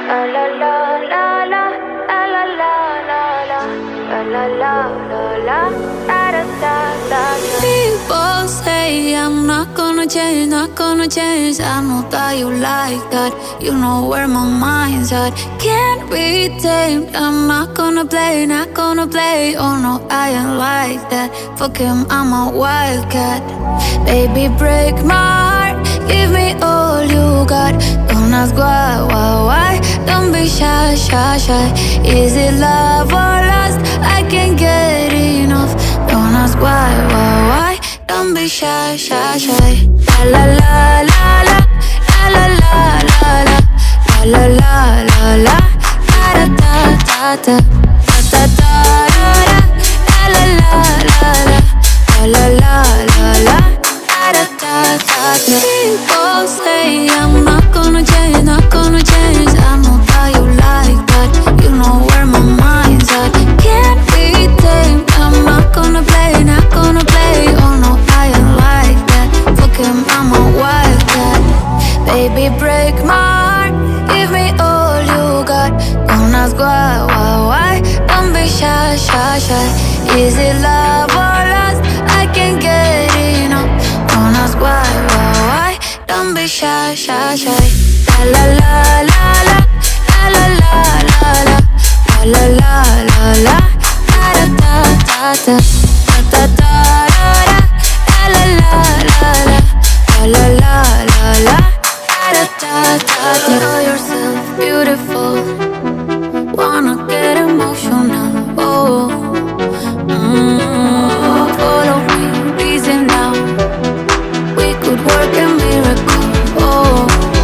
La la la la la, la la la la la, la la la la la, da da da da. People say I'm not gonna change, not gonna change. I know that you like that. You know where my mind's at. Can't be tamed. I'm not gonna play, not gonna play. Oh no, I ain't like that. Fuck him, I'm a wildcat. Baby, break my heart. Give me all you got. Don't ask why. Don't be shy, shy, shy. Is it love or lust? I can't get enough. Don't ask why. Don't be shy, shy, shy. La la la la la, la la la la la, la la la la, da da da da da, da da da da, la la la la la, la la la la, da da da da. People say I'm not gonna change, not gonna change. I know that you like that. You know where my mind's at. Can't be tamed. I'm not gonna play, not gonna play. Oh no, I ain't like that. Fuck him, I'm a wildcat. Baby, break my heart. Give me all you got. Don't ask why. Don't be shy, shy, shy. Is it love or lust? I can't get enough. Don't ask why. Don't be shy, shy, shy. La la la la la, la la la la la, la la la la, da da da da da, da da da da, la la la la la, la la la la, da da da da. Know yourself beautiful. Wanna get emotional. Oh, follow me, reason now. We could work a miracle. Oh,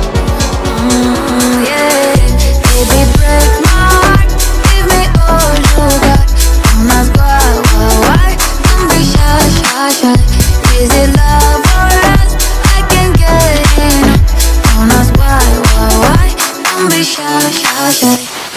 yeah. Baby, break my heart. Give me all you got. Don't ask why. Don't be shy, shy, shy. Is it love or lust? I can't get enough. Don't ask why. Don't be shy, shy, shy.